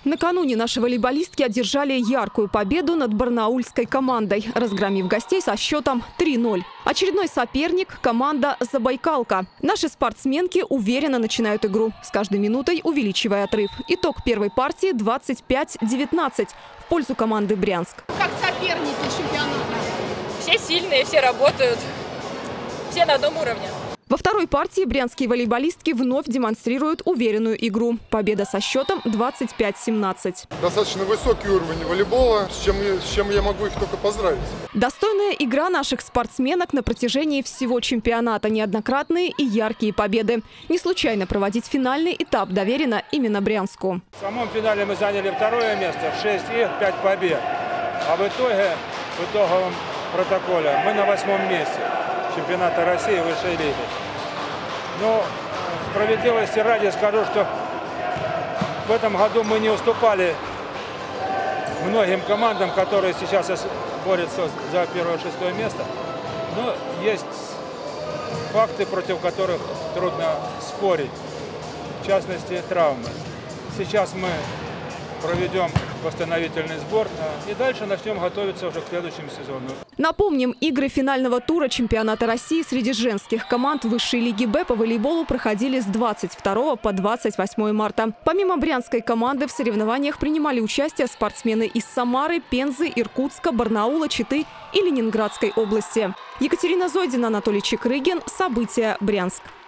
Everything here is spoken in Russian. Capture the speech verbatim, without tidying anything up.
Накануне наши волейболистки одержали яркую победу над барнаульской командой, разгромив гостей со счетом три ноль. Очередной соперник – команда «Забайкалка». Наши спортсменки уверенно начинают игру, с каждой минутой увеличивая отрыв. Итог первой партии – двадцать пять девятнадцать в пользу команды «Брянск». Как соперники чемпионата? Все сильные, все работают, все на одном уровне. Во второй партии брянские волейболистки вновь демонстрируют уверенную игру. Победа со счетом двадцать пять семнадцать. Достаточно высокий уровень волейбола, с чем, с чем я могу их только поздравить. Достойная игра наших спортсменок на протяжении всего чемпионата. Неоднократные и яркие победы. Не случайно проводить финальный этап доверено именно Брянску. В самом финале мы заняли второе место, шесть игр, пять побед. А в итоге, в итоговом протоколе мы на восьмом месте чемпионата России высшей лиги. Но справедливости ради скажу, что в этом году мы не уступали многим командам, которые сейчас борются за первое-шестое место. Но есть факты, против которых трудно спорить. В частности, травмы. Сейчас мы проведем восстановительный сбор и дальше начнем готовиться уже к следующему сезону. Напомним, игры финального тура чемпионата России среди женских команд высшей лиги Б по волейболу проходили с двадцать второго по двадцать восьмое марта. Помимо брянской команды в соревнованиях принимали участие спортсмены из Самары, Пензы, Иркутска, Барнаула, Читы и Ленинградской области. Екатерина Зойдина, Анатолий Чекрыгин. События. Брянск.